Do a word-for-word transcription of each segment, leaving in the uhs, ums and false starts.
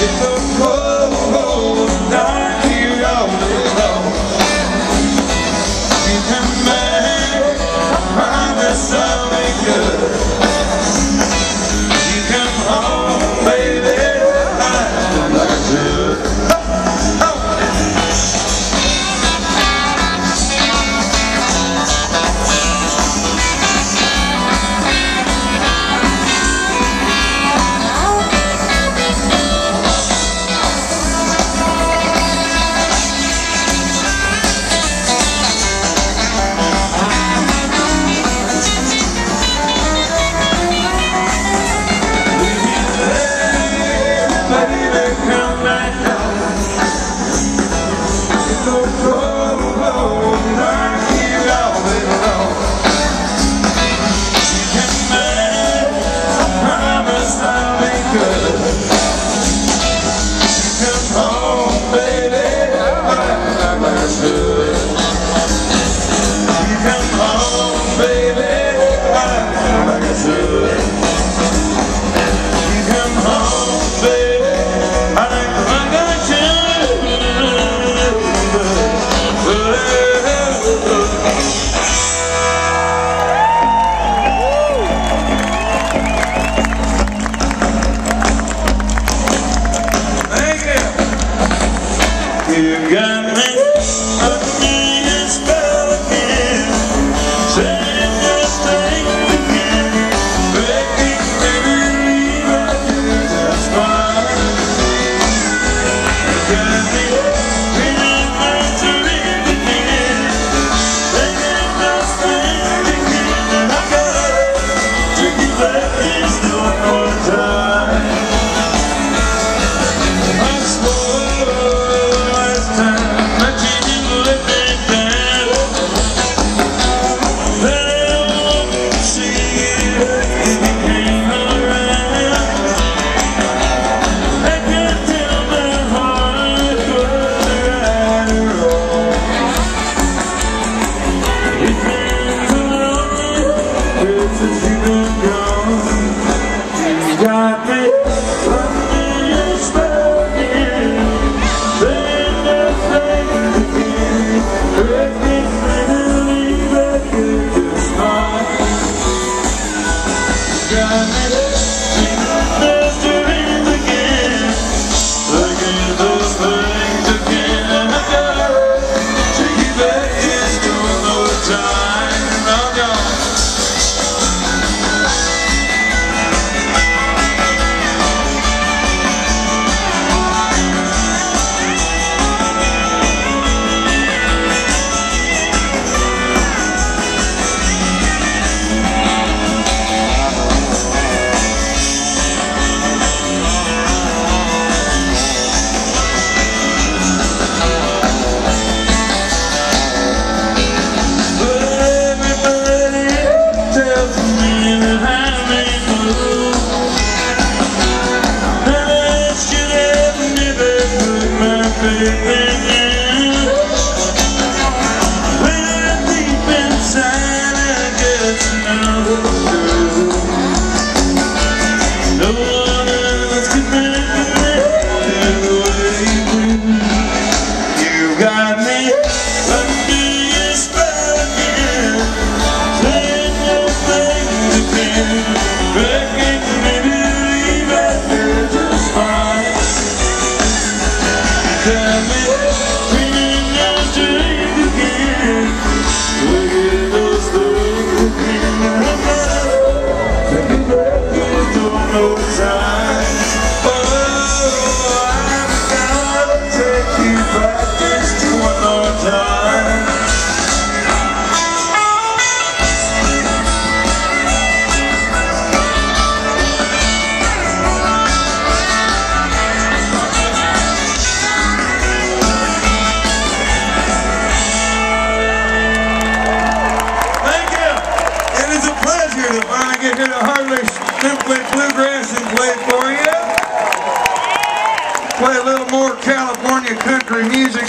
Play a little more California country music.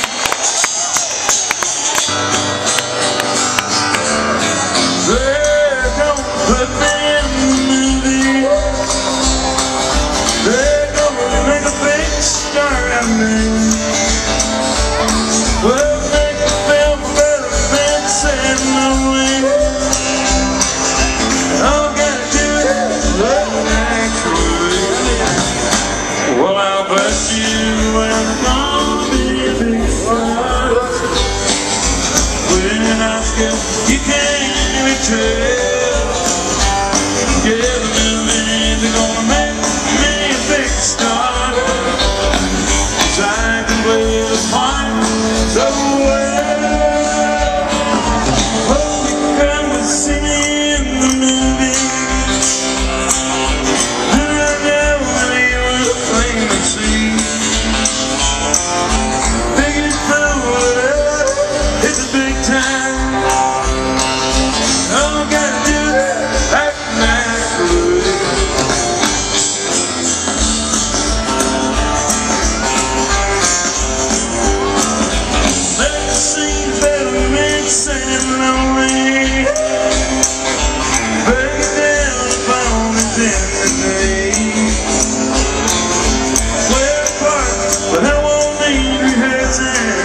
They don't put me in movies. They don't make a bet you I'm gonna be a big star. When I skip, you can't even tell. Yeah, the movies are gonna make me a big star. 'Cause I can play the part so well. Oh, you come and see me in the movie, and I know that you were plain to see. Biggest fool, it's a big time. All I gotta do is act naturally. Let's see the better man singing lonely. Break it down upon his enemy. We're apart, but I won't need rehearsing.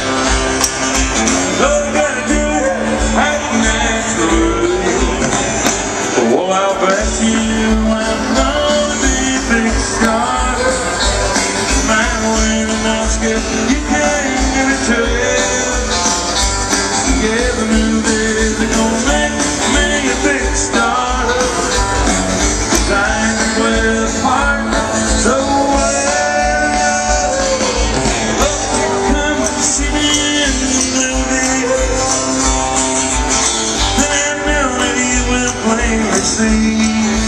All I gotta do is act naturally. Well, I'll bet you I'm gonna be a big star. Man, when I skip, you can't give it to it. Yeah, the movies are gonna make me a big star. 'Cause I can play the part so well. Oh, come and see me in the movie, then I know that you will plainly see.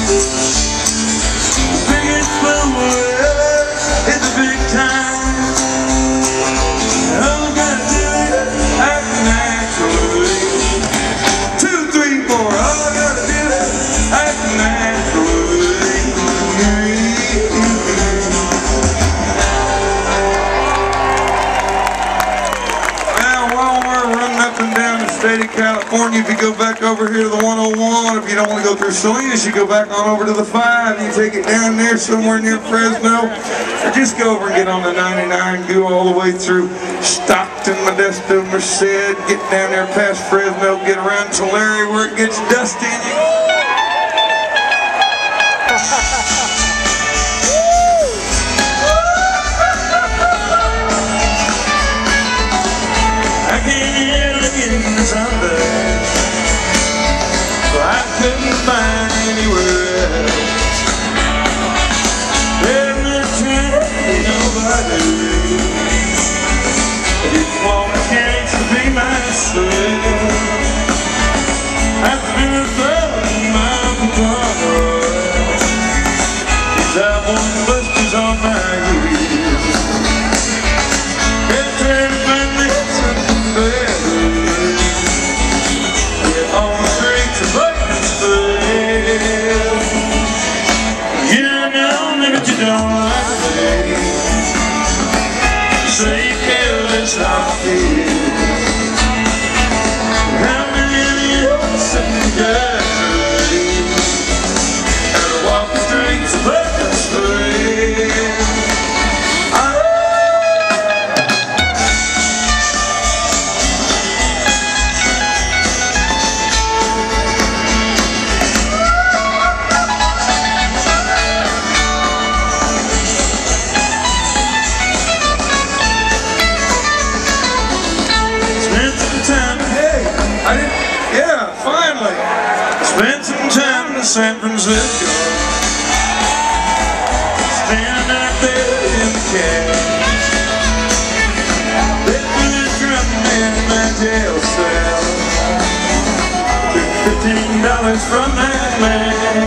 Biggest fool, it's a big time. All I gotta do is act naturally. Two, three, four. All I gotta do is act naturally. Now, while we're running up and down the state of California, if you go back over here to the one oh one, if you don't want to go through Salinas, you go back on over to the five. You take it down there somewhere near Fresno, or just go over and get on the ninety-nine, go all the way through Stockton, Modesto, Merced, get down there past Fresno, get around Tulare where it gets dusty, and you I can't look in the sunlight, so I couldn't find anywhere else. There's no train, nobody. I just want a chance to be myself. I've been a thug in my control. These album busters on my heels. They're trying to find me something better. Yeah, on the streets of Bakersfield. You don't know me, but you don't like me. Say you care less how I feel. How many of you sitting dirty? Had to walk the streets of Bakersfield. Spent some time in San Francisco, standing out there in the cab. They put a drum in my jail cell. Took fifteen dollars from that man.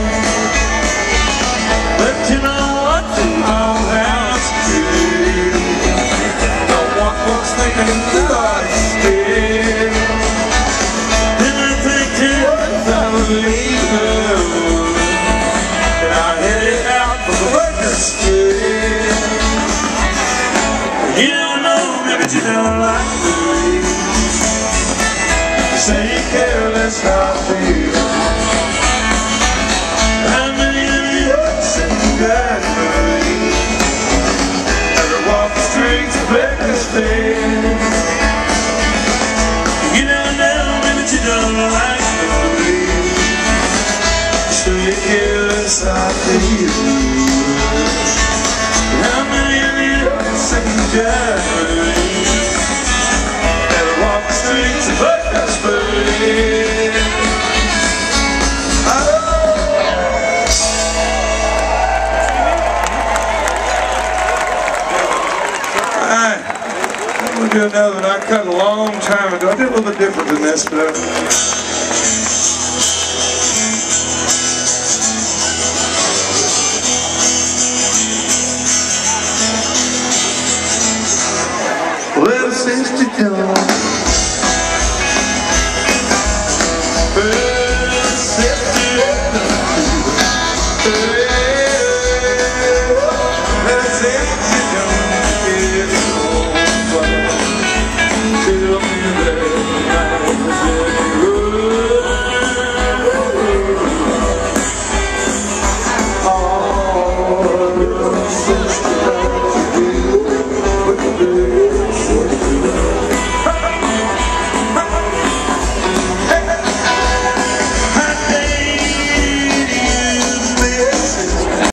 But you know what the whole house did? Don't want folks thinking that I still. Then I think to leave her, and I headed out for the Bakersfield. You don't know me, but you don't like me. You say you care less how I feel. How many of you sitting good for me? Ever walk the streets of Bakersfield? You don't know me, but you don't like me. So you care less I feel. How many of you January, and walk the streets of Buckeyesbury. Alright, I'm going to do another one I cut a long time ago. I did a little bit different than this, but well, sister John.